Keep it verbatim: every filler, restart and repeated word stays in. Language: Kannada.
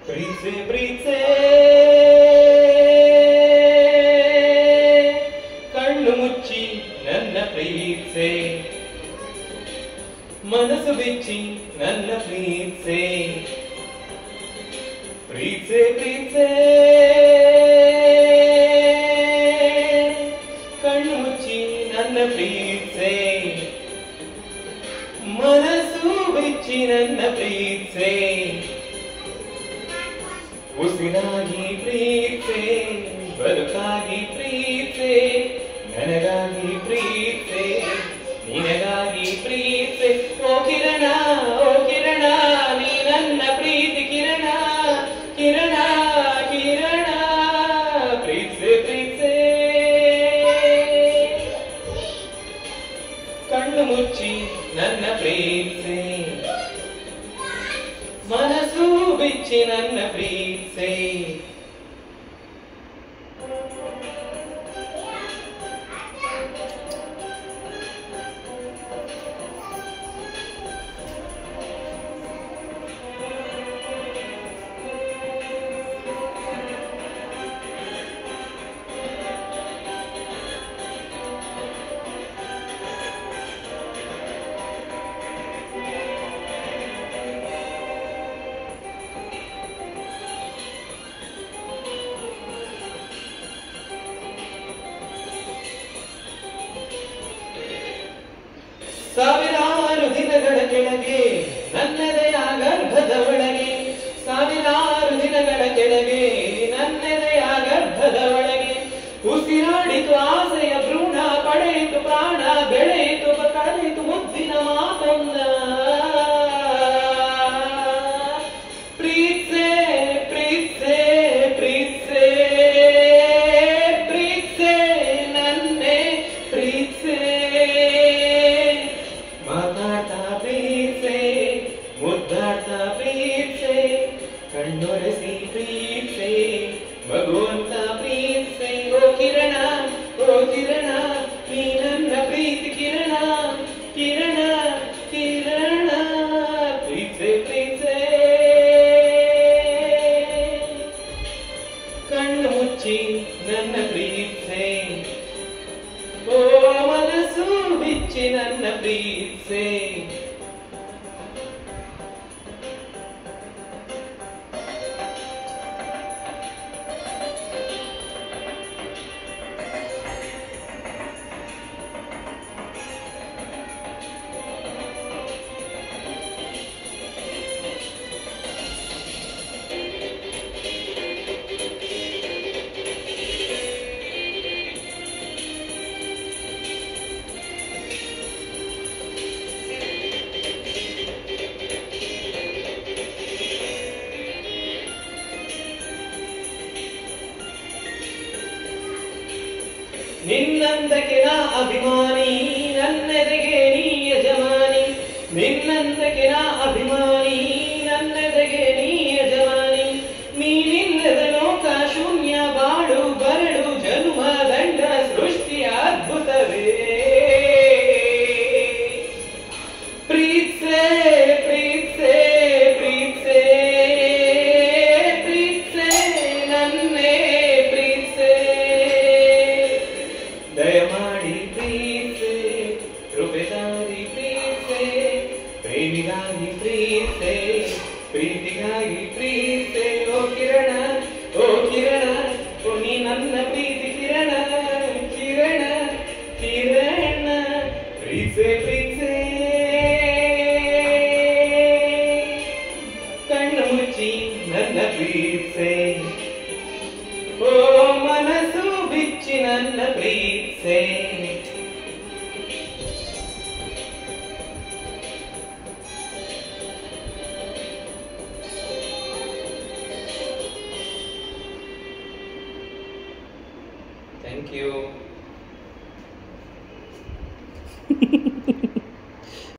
ಪ್ರೀತ್ಸೆ ಪ್ರೀತ್ಸೆ ಕಣ್ಣು ಮುಚ್ಚಿ ನನ್ನ ಪ್ರೀತ್ಸೆ ಮನಸ್ಸು ಬಿಚ್ಚಿ ನನ್ನ ಪ್ರೀತ್ಸೆ ಪ್ರೀತ್ಸೆ ಪ್ರೀತ್ಸೆ ಕಣ್ಣು ಮುಚ್ಚಿ ನನ್ನ ಪ್ರೀತ್ಸೆ ಮನಸ್ಸು ಬಿಚ್ಚಿ ನನ್ನ ಪ್ರೀತ್ಸೆ ಉಸಿರಾಗಿ ಪ್ರೀತ್ಸೆ ಬದುಕಾಗಿ ಪ್ರೀತ್ಸೆ ನನಗಾಗಿ ಪ್ರೀತ್ಸೆ ನಿನಗಾಗಿ ಪ್ರೀತ್ಸೆ ಓ ಕಿರಣ ಓ ಕಿರಣ ನೀ ನನ್ನ ಪ್ರೀತಿ ಕಿರಣ ಕಿರಣ ಕಿರಣ ಪ್ರೀತ್ಸೆ ಪ್ರೀತ್ಸೆ ಕಣ್ಣು ಮುಚ್ಚಿ ನನ್ನ ಪ್ರೀತ್ಸೆ ಮನಸ್ಸು ಬಿಚ್ಚಿ ನನ್ನ ಪ್ರೀತ್ಸೆ ಸಾವಿರಾರು ದಿನಗಳ ಕೆಳಗೆ ನನ್ನದೆಯ ಗರ್ಭದ ಒಳಗೆ ಸಾವಿರಾರು ದಿನಗಳ ಕೆಳಗೆ ನನ್ನದೆಯ ಗರ್ಭದ ಒಳಗೆ ಉಸಿರಾಡಿತು ಆಸೆಯ ಭ್ರೂಣ ಪಡೆಯಿತು ಪ್ರಾಣ ಬೆಳೆಯಿತು ಕಳೆಯಿತು ಮುದ್ದಿನ ಮಾತೊಂದ ಪ್ರೀತ್ಸೆ ಪ್ರೀತ್ಸೆ ಪ್ರೀತ್ಸೆ ಪ್ರೀತ್ಸೆ ನನ್ನೇ ಪ್ರೀತ್ಸೆ ಮಾತಾಡ್ತಾ ಪ್ರೀತ್ಸೆ ಮುದ್ದಾಡ್ತಾ ಪ್ರೀತ್ಸೆ ಕಣ್ಣೊರೆಸಿ ಪ್ರೀತ್ಸೆ ಮಗುವಂತ ಪ್ರೀತ್ಸೆ ಓ ಕಿರಣ ಓ ಕಿರಣ ನೀ ನನ್ನ ಪ್ರೀತಿ ಕಿರಣ ಕಿರಣ ಕಿರಣ ಪ್ರೀತ್ಸೆ ಪ್ರೀತ್ಸೆ ಕಣ್ಣು ಮುಚ್ಚಿ ನನ್ನ ಪ್ರೀತ್ಸೆ ಓ ಮನಸ್ಸು ಬಿಚ್ಚಿ ನನ್ನ ಪ್ರೀತ್ಸೆ ನಿನ್ನಂದಕ್ಕೆ ನಾ ಅಭಿಮಾನಿ ನನ್ನೆದೆಗೆ ನೀ ಯಜಮಾನಿ ನಿನ್ನಂದಕ್ಕೆ ನಾ ಅಭಿಮಾನಿ ನನ್ನೆದೆಗೆ ನೀ ಯಜಮಾನಿ ನೀನಿಲ್ಲದ ಲೋಕ ಶೂನ್ಯ ಬಾಳು ಬರಡು ಜನ್ಮ ದಂಡ ಸೃಷ್ಟಿಯ ಅದ್ಭುತವೇ ಪ್ರೀತ್ಸೆ ಪ್ರೀತ್ಸೆ ಪ್ರೀತ್ಸೆ ಪ್ರೀತ್ಸೆ ನನ್ನೇ ಪ್ರೀತ್ಸೆ ದಯಮಾಡಿ ಪ್ರೀತ್ಸೆ ಕೃಪೆಗಾಗಿ ಪ್ರೀತ್ಸೆ ಪ್ರೇಮಿಗಾಗಿ ಪ್ರೀತ್ಸೆ ಪ್ರೀತಿಗಾಗಿ ಪ್ರೀತ್ಸೆ ಓ ಕಿರಣ ಓ ಕಿರಣ ಓ ನೀ ನನ್ನ ಪ್ರೀತಿ ಕಿರಣ ಕಿರಣ ಕಿರಣ ಪ್ರೀತ್ಸೆ ಪ್ರೀತ್ಸೆ ಕಣ್ಣು ಮುಚ್ಚಿ ನನ್ನ ಪ್ರೀತ್ಸೆ ಓ ಮನಸ್ಸು ಬಿಚ್ಚಿ ನನ್ನ ಪ್ರೀತ್ಸೆ ಥ್ಯಾಂಕ್ ಯು